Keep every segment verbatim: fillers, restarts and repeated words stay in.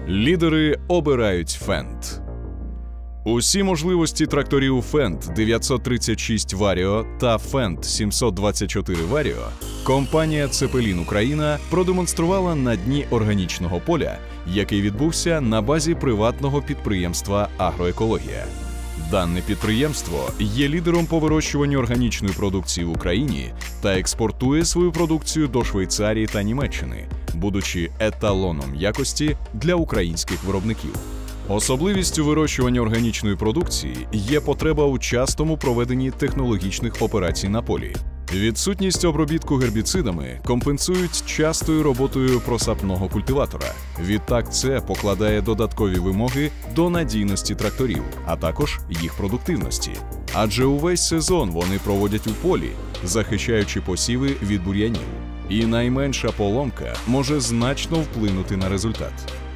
Лідери обирають Фенд. Усі можливості тракторів Фенд дев'ятсот тридцять шість Vario та Фенд сімсот двадцять чотири Vario компанія Цепелін Україна продемонструвала на дні органічного поля, який відбувся на базі приватного підприємства «Агроекологія». Дане підприємство є лідером по вирощуванню органічної продукції в Україні та експортує свою продукцію до Швейцарії та Німеччини, будучи еталоном якості для українських виробників. Особливістю вирощування органічної продукції є потреба у частому проведенні технологічних операцій на полі. Відсутність обробітку гербіцидами компенсують частою роботою просапного культиватора. Відтак це покладає додаткові вимоги до надійності тракторів, а також їх продуктивності. Адже увесь сезон вони проводять у полі, захищаючи посіви від бур'янів. І найменша поломка може значно вплинути на результат.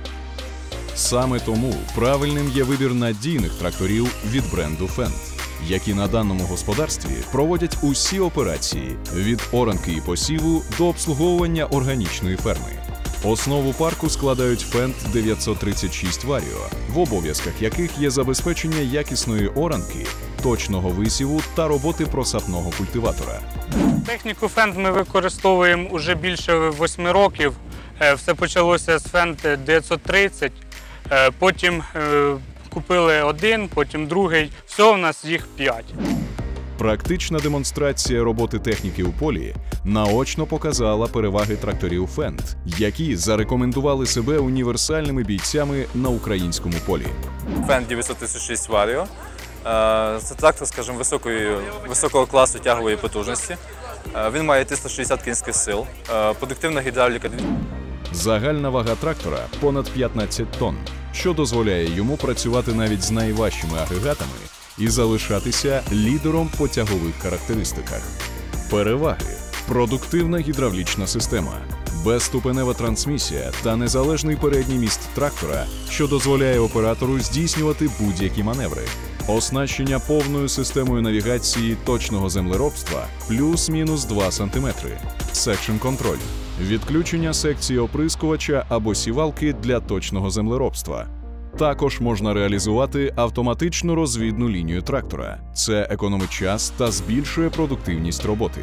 Саме тому правильним є вибір надійних тракторів від бренду Фенд, які на даному господарстві проводять усі операції від оранки і посіву до обслуговування органічної ферми. Основу парку складають Фенд дев'ятсот тридцять шість Vario, в обов'язках яких є забезпечення якісної оранки, точного висіву та роботи просапного культиватора. Техніку Фенд ми використовуємо вже більше восьми років. Все почалося з Фенд дев'ятсот тридцять, потім купили один, потім другий. Всього в нас їх п'ять. Практична демонстрація роботи техніки у полі наочно показала переваги тракторів Фенд, які зарекомендували себе універсальними бійцями на українському полі. Фенд дев'ятсот тридцять шість Vario – це трактор, скажімо, високої, високого класу тягової потужності. Він має триста шістдесят кінських сил, продуктивна гідравліка. Загальна вага трактора – понад п'ятнадцять тонн, що дозволяє йому працювати навіть з найважчими агрегатами і залишатися лідером по тягових характеристиках. Переваги – продуктивна гідравлічна система, безступенева трансмісія та незалежний передній міст трактора, що дозволяє оператору здійснювати будь-які маневри. Оснащення повною системою навігації точного землеробства плюс-мінус два сантиметри. Секшн-контроль. Відключення секції оприскувача або сівалки для точного землеробства. Також можна реалізувати автоматичну розвідну лінію трактора. Це економить час та збільшує продуктивність роботи.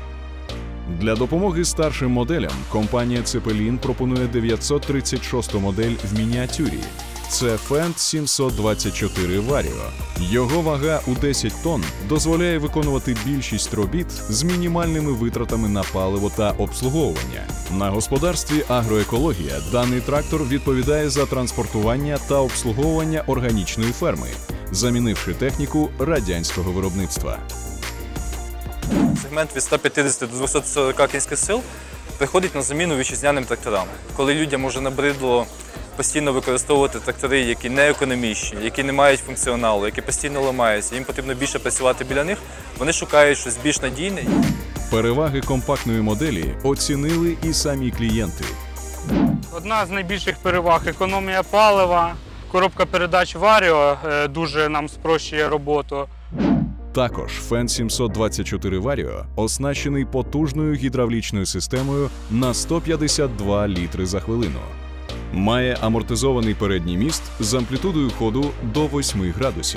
Для допомоги старшим моделям компанія Цепелін пропонує дев'ятсот тридцять шосту модель в мініатюрі. Це Фенд сімсот двадцять чотири Vario. Його вага у десять тонн дозволяє виконувати більшість робіт з мінімальними витратами на паливо та обслуговування. На господарстві «Агроекологія» даний трактор відповідає за транспортування та обслуговування органічної ферми, замінивши техніку радянського виробництва. Сегмент від ста п'ятдесяти до двохсот сорока кінських сил приходить на заміну вітчизняним тракторам. Коли людям уже набридло постійно використовувати трактори, які не економічні, які не мають функціоналу, які постійно ламаються, їм потрібно більше працювати біля них, вони шукають щось більш надійне. Переваги компактної моделі оцінили і самі клієнти. Одна з найбільших переваг – економія палива, коробка передач Vario дуже нам спрощує роботу. Також Фенд сімсот двадцять чотири Vario оснащений потужною гідравлічною системою на сто п'ятдесят два літри за хвилину. Має амортизований передній міст з амплітудою ходу до восьми градусів.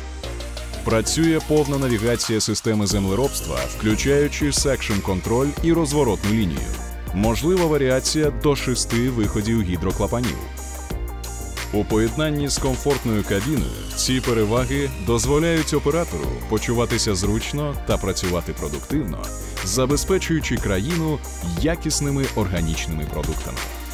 Працює повна навігація системи землеробства, включаючи секшн-контроль і розворотну лінію. Можлива варіація до шести виходів гідроклапанів. У поєднанні з комфортною кабіною ці переваги дозволяють оператору почуватися зручно та працювати продуктивно, забезпечуючи країну якісними органічними продуктами.